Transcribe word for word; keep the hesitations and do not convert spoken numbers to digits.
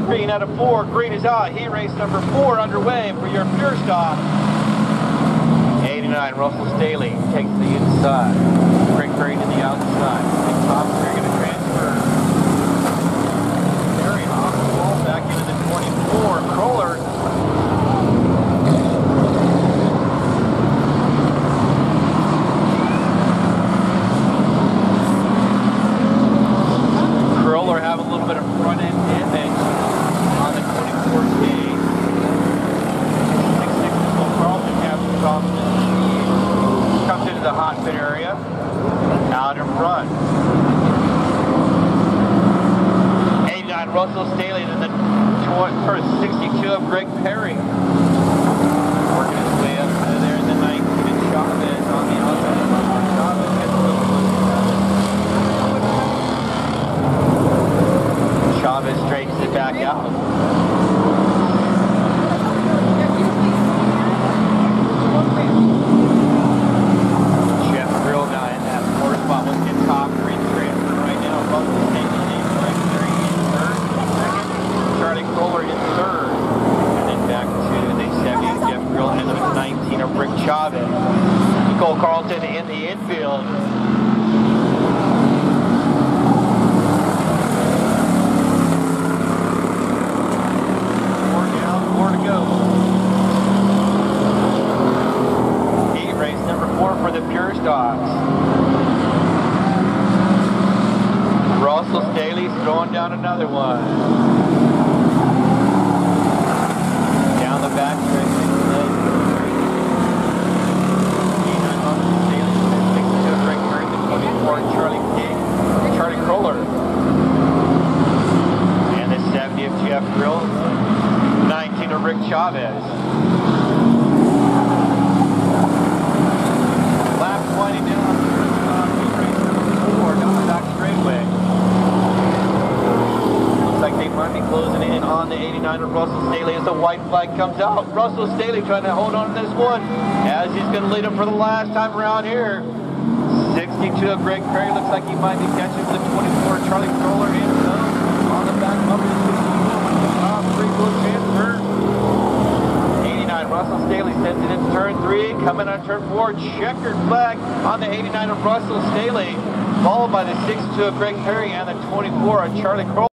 green out of four. Green is out. Heat race number four underway for your pure stock. eighty-nine, Russell Staley takes the inside. Greg Perry to the outside. Big top, they're going to transfer. Perry off the ball back into the twenty-four. Kroller. Kroller have a little bit of front end damage on the twenty-four K. six six Will Carlton have some problems. Comes into the hot pit area. Out in front. eighty-nine Russell Staley, and then the sixty-two of Greg Perry. Working his way up to there in the nineteen. Chavez on the outside of the Chavez gets a little loose. Chavez straightens it back out. Jeff Grill guy in that four spot was get top green transfer right now. Russell taking the right there in third. Second, Charlie Kroller in third. And then back to the seventy of Jeff Grill and the nineteen of Rick Chavez. Nicole Carlton in the infield. For the pure stocks. Russell Staley's throwing down another one. Down the back stretch. twenty-four Charlie King, Charlie Kroller. And the seventy of Jeff Grill. nineteen of Rick Chavez. Winding down on the first stop, heat race number four down the back straightaway. Looks like they might be closing in on the eighty-nine of Russell Staley as the white flag comes out. Russell Staley trying to hold on to this one as he's going to lead him for the last time around here. sixty-two of Greg Perry looks like he might be catching the twenty-four Charlie Kroller in zone on the back bumper. Top three goes transfer. Russell Staley sends it into turn three, coming on turn four, checkered flag on the eighty-nine of Russell Staley, followed by the six two of Greg Perry and the twenty-four of Charlie Kroller.